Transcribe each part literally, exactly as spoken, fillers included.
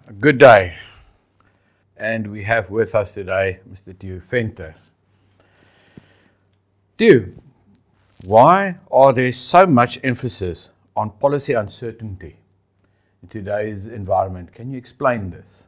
Good day, and we have with us today Mister Theo Venter. Theo, why are there so much emphasis on policy uncertainty in today's environment? Can you explain this?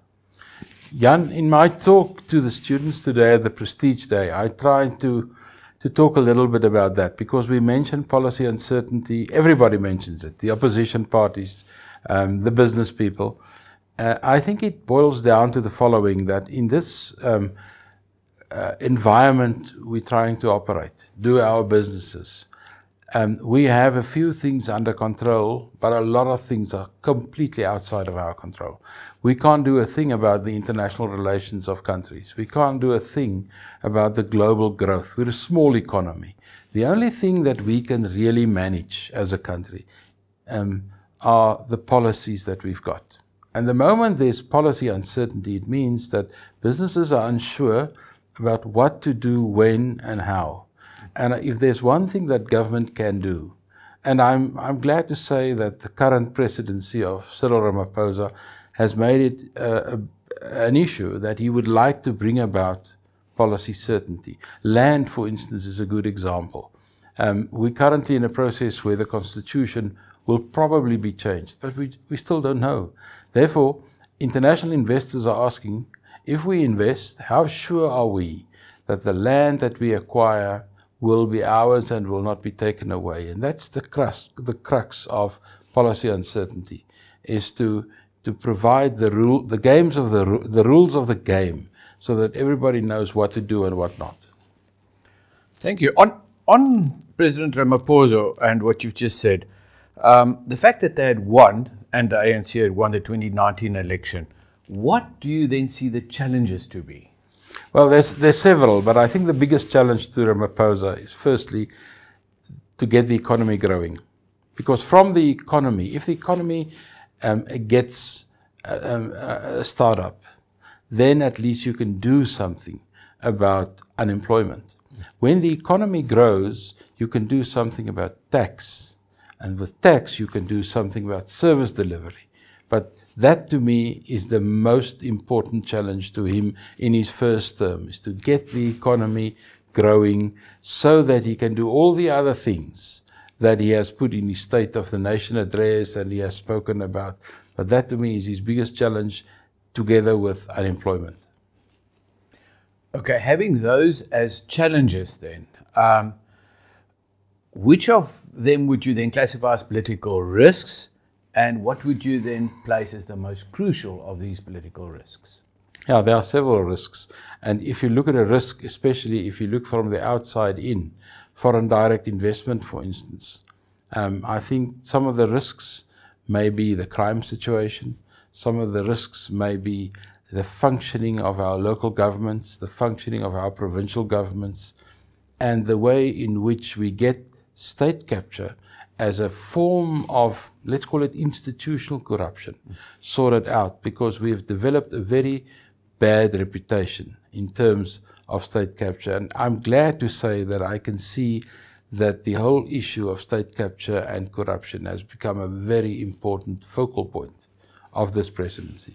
Jan, in my talk to the students today at the Prestige Day, I tried to, to talk a little bit about that because we mentioned policy uncertainty. Everybody mentions it, the opposition parties, um, the business people. Uh, I think it boils down to the following, that in this um, uh, environment we're trying to operate, do our businesses, um, we have a few things under control, but a lot of things are completely outside of our control. We can't do a thing about the international relations of countries. We can't do a thing about the global growth. We're a small economy. The only thing that we can really manage as a country um, are the policies that we've got. And the moment there's policy uncertainty, it means that businesses are unsure about what to do, when, and how. And if there's one thing that government can do, and I'm, I'm glad to say that the current presidency of Cyril Ramaphosa has made it uh, a, an issue that he would like to bring about policy certainty. Land, for instance, is a good example. Um, we're currently in a process where the constitution will probably be changed, but we, we still don't know. Therefore, international investors are asking, if we invest, how sure are we that the land that we acquire will be ours and will not be taken away? And that's the crux, the crux of policy uncertainty, is to, to provide the, rule, the, games of the, the rules of the game so that everybody knows what to do and what not. Thank you. On, on President Ramaphosa and what you've just said, um, the fact that they had won and the A N C had won the twenty nineteen election, what do you then see the challenges to be? Well, there's, there's several, but I think the biggest challenge to Ramaphosa is firstly to get the economy growing. Because from the economy, if the economy um, gets a, a, a startup, then at least you can do something about unemployment. When the economy grows, you can do something about tax. And with tax, you can do something about service delivery. But that, to me, is the most important challenge to him in his first term, is to get the economy growing so that he can do all the other things that he has put in his State of the Nation address and he has spoken about. But that, to me, is his biggest challenge, together with unemployment. Okay, having those as challenges then, um, which of them would you then classify as political risks, and what would you then place as the most crucial of these political risks? Yeah, there are several risks. And if you look at a risk, especially if you look from the outside in, foreign direct investment, for instance, um, I think some of the risks may be the crime situation. Some of the risks may be the functioning of our local governments, the functioning of our provincial governments, and the way in which we get state capture as a form of, let's call it institutional corruption, sorted out, because we've developed a very bad reputation in terms of state capture. And I'm glad to say that I can see that the whole issue of state capture and corruption has become a very important focal point of this presidency.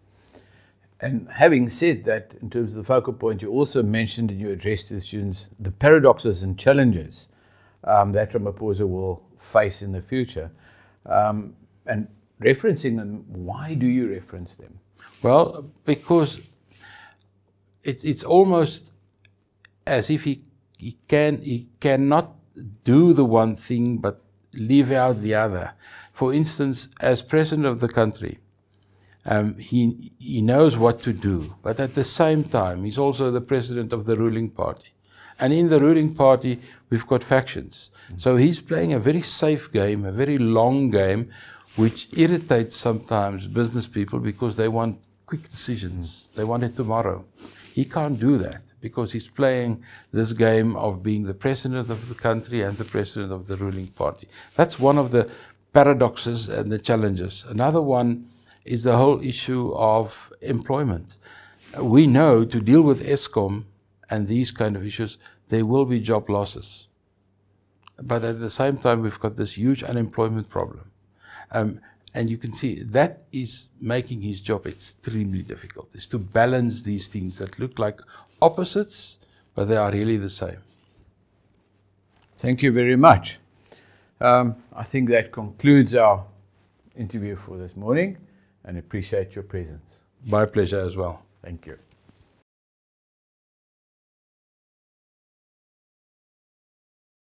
And having said that, in terms of the focal point, you also mentioned in your address to the students the paradoxes and challenges Um, that Ramaphosa will face in the future. Um, and referencing them, why do you reference them? Well, because it's, it's almost as if he, he, can, he cannot do the one thing but leave out the other. For instance, as president of the country, um, he, he knows what to do, but at the same time, he's also the president of the ruling party. And in the ruling party, we've got factions. Mm-hmm. So he's playing a very safe game, a very long game, which irritates sometimes business people because they want quick decisions. Mm-hmm. They want it tomorrow. He can't do that because he's playing this game of being the president of the country and the president of the ruling party. That's one of the paradoxes and the challenges. Another one is the whole issue of employment. We know to deal with Eskom and these kind of issues, there will be job losses. But at the same time, we've got this huge unemployment problem. Um, And you can see that is making his job extremely difficult, is to balance these things that look like opposites, but they are really the same. Thank you very much. Um, I think that concludes our interview for this morning, and appreciate your presence. My pleasure as well. Thank you.